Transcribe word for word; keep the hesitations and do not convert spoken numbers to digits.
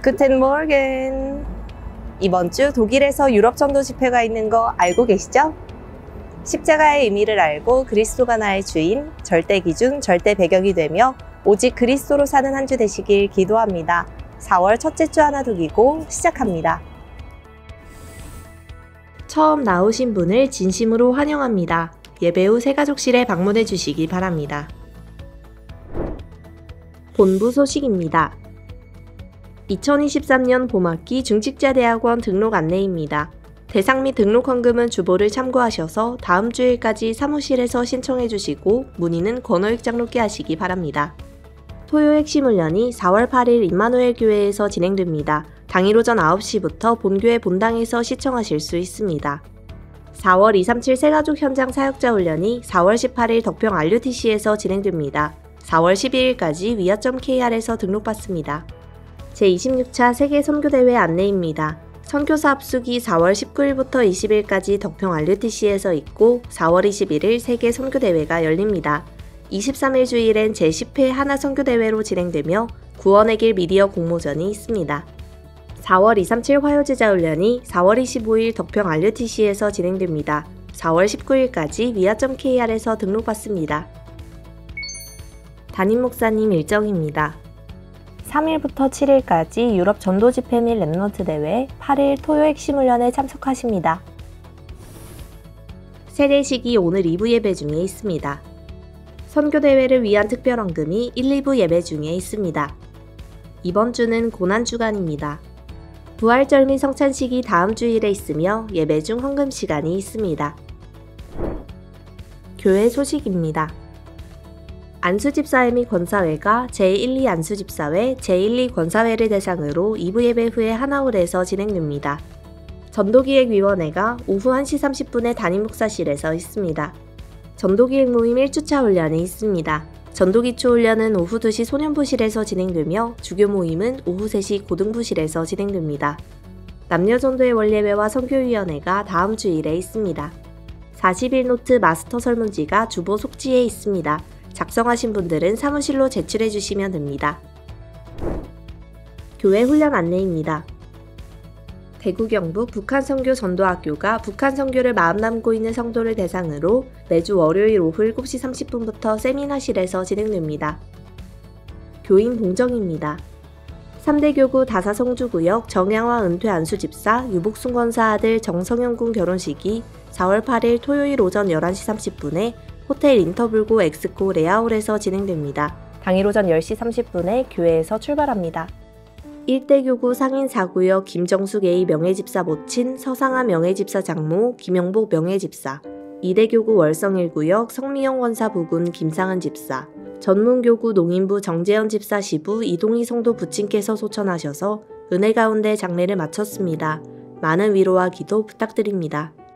구텐 모르겐. 이번 주 독일에서 유럽 전도 집회가 있는 거 알고 계시죠? 십자가의 의미를 알고 그리스도가 나의 주인, 절대 기준, 절대 배경이 되며 오직 그리스도로 사는 한 주 되시길 기도합니다. 사월 첫째 주 하나 독이고 시작합니다. 처음 나오신 분을 진심으로 환영합니다. 예배 후 새가족실에 방문해 주시기 바랍니다. 본부 소식입니다. 이천이십삼 년 봄학기 중직자대학원 등록 안내입니다. 대상 및 등록 헌금은 주보를 참고하셔서 다음 주일까지 사무실에서 신청해 주시고 문의는 권호익 장로께 하시기 바랍니다. 토요 핵심 훈련이 사월 팔일 임마누엘 교회에서 진행됩니다. 당일 오전 아홉 시부터 본교회 본당에서 시청하실 수 있습니다. 사월 이삼칠 새가족 현장 사역자 훈련이 사월 십팔일 덕평 알유티씨에서 진행됩니다. 사월 십이일까지 위아.케이알에서 등록받습니다. 제이십육 차 세계 선교대회 안내입니다. 선교사 합숙이 사월 십구일부터 이십일까지 덕평 알유티씨에서 있고 사월 이십일일 세계 선교대회가 열립니다. 이십삼일 주일엔 제십 회 하나 선교대회로 진행되며 구원의 길 미디어 공모전이 있습니다. 사월 이삼칠 화요제자 훈련이 사월 이십오일 덕평 알유티씨에서 진행됩니다. 사월 십구일까지 위아.케이알에서 등록받습니다. 담임 목사님 일정입니다. 삼일부터 칠일까지 유럽 전도 집회 및 랩넌트 대회, 팔일 토요 핵심 훈련에 참석하십니다. 세례식이 오늘 이 부 예배 중에 있습니다. 선교대회를 위한 특별헌금이 일, 이 부 예배 중에 있습니다. 이번 주는 고난주간입니다. 부활절 및 성찬식이 다음 주일에 있으며 예배 중 헌금 시간이 있습니다. 교회 소식입니다. 안수집사회 및 권사회가 제일, 이 안수집사회, 제일, 이 권사회를 대상으로 이 부 예배 후에 하나홀에서 진행됩니다. 전도기획위원회가 오후 한 시 삼십 분에 담임 목사실에서 있습니다. 전도기획 모임 일 주차 훈련이 있습니다. 전도기초 훈련은 오후 두 시 소년부실에서 진행되며 주교 모임은 오후 세 시 고등부실에서 진행됩니다. 남녀전도의 원예배와 선교위원회가 다음 주일에 있습니다. 사십일 노트 마스터 설문지가 주보 속지에 있습니다. 작성하신 분들은 사무실로 제출해 주시면 됩니다. 교회 훈련 안내입니다. 대구 경북 북한선교전도학교가 북한 선교를 마음 담고 있는 성도를 대상으로 매주 월요일 오후 일곱 시 삼십 분부터 세미나실에서 진행됩니다. 교인 봉정입니다. 삼 대 교구 다사성주구역 정양화 은퇴 안수집사 유복순 권사 아들 정성현군 결혼식이 사월 팔일 토요일 오전 열한 시 삼십 분에 호텔 인터블고 엑스코 레아홀에서 진행됩니다. 당일 오전 열 시 삼십 분에 교회에서 출발합니다. 일 대 교구 상인 사 구역 김정숙 A 명예집사 모친 서상아 명예집사 장모 김영복 명예집사, 이 대 교구 월성 일 구역 성미영 권사 부군 김상은 집사, 전문교구 농인부 정재현 집사 시부 이동희 성도 부친께서 소천하셔서 은혜 가운데 장례를 마쳤습니다. 많은 위로와 기도 부탁드립니다.